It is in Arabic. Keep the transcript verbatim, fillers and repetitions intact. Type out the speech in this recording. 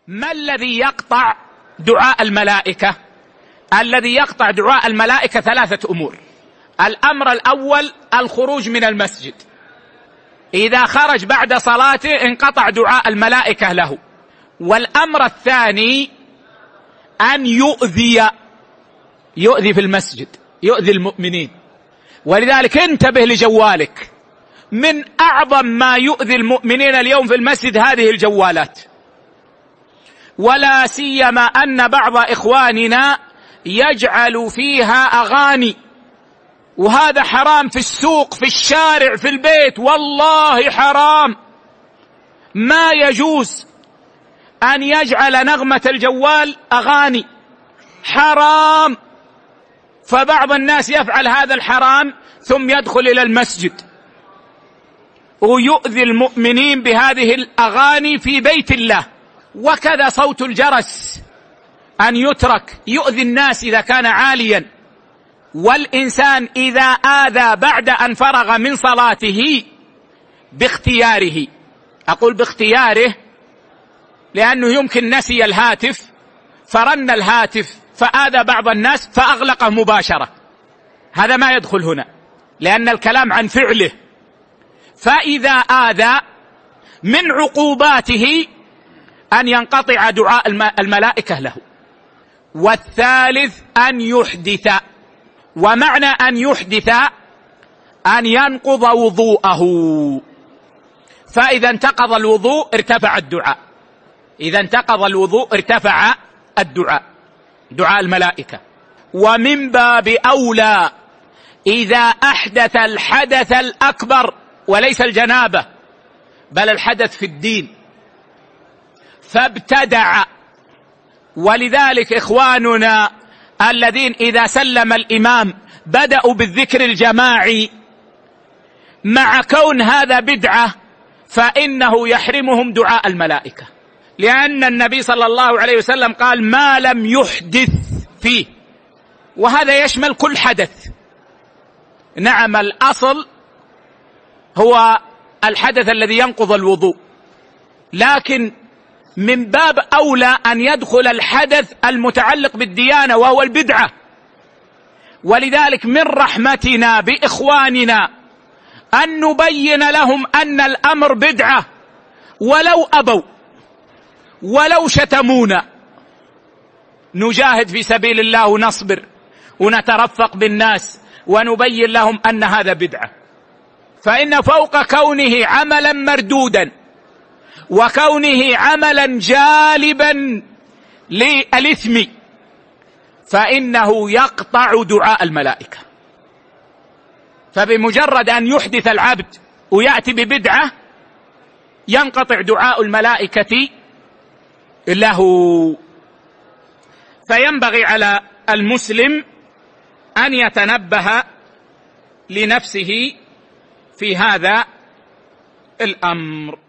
ما الذي يقطع دعاء الملائكة؟ الذي يقطع دعاء الملائكة ثلاثة أمور. الأمر الأول الخروج من المسجد، إذا خرج بعد صلاته انقطع دعاء الملائكة له. والأمر الثاني أن يؤذي يؤذي في المسجد، يؤذي المؤمنين. ولذلك انتبه لجوالك، من أعظم ما يؤذي المؤمنين اليوم في المسجد هذه الجوالات، ولا سيما أن بعض إخواننا يجعل فيها أغاني، وهذا حرام في السوق، في الشارع، في البيت، والله حرام. ما يجوز أن يجعل نغمة الجوال أغاني، حرام. فبعض الناس يفعل هذا الحرام ثم يدخل إلى المسجد ويؤذي المؤمنين بهذه الأغاني في بيت الله. وكذا صوت الجرس أن يترك، يؤذي الناس إذا كان عاليا. والإنسان إذا آذى بعد أن فرغ من صلاته باختياره، أقول باختياره لأنه يمكن نسي الهاتف فرن الهاتف فآذى بعض الناس فأغلقه مباشرة، هذا ما يدخل هنا لأن الكلام عن فعله. فإذا آذى من عقوباته أن ينقطع دعاء الملائكة له. والثالث أن يحدث، ومعنى أن يحدث أن ينقض وضوءه، فإذا انتقض الوضوء ارتفع الدعاء، إذا انتقض الوضوء ارتفع الدعاء، دعاء الملائكة. ومن باب أولى إذا أحدث الحدث الأكبر وليس الجنابة بل الحدث في الدين فابتدع. ولذلك إخواننا الذين إذا سلم الإمام بدأوا بالذكر الجماعي، مع كون هذا بدعة فإنه يحرمهم دعاء الملائكة، لأن النبي صلى الله عليه وسلم قال ما لم يحدث فيه، وهذا يشمل كل حدث. نعم الأصل هو الحدث الذي ينقض الوضوء، لكن من باب أولى أن يدخل الحدث المتعلق بالديانة وهو البدعة. ولذلك من رحمتنا بإخواننا أن نبين لهم أن الأمر بدعة ولو أبوا ولو شتمونا، نجاهد في سبيل الله ونصبر ونترفق بالناس ونبين لهم أن هذا بدعة. فإن فوق كونه عملا مردودا وكونه عملا جالبا للإثم فإنه يقطع دعاء الملائكة. فبمجرد أن يحدث العبد ويأتي ببدعة ينقطع دعاء الملائكة له. فينبغي على المسلم أن يتنبه لنفسه في هذا الأمر.